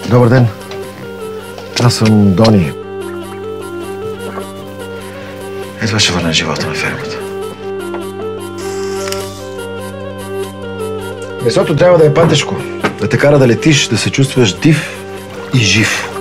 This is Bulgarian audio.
Добър ден. Аз съм Дони. Едва ще върна живота на фермата. Месото трябва да е патешко. Да те кара да летиш, да се чувстваш див и жив.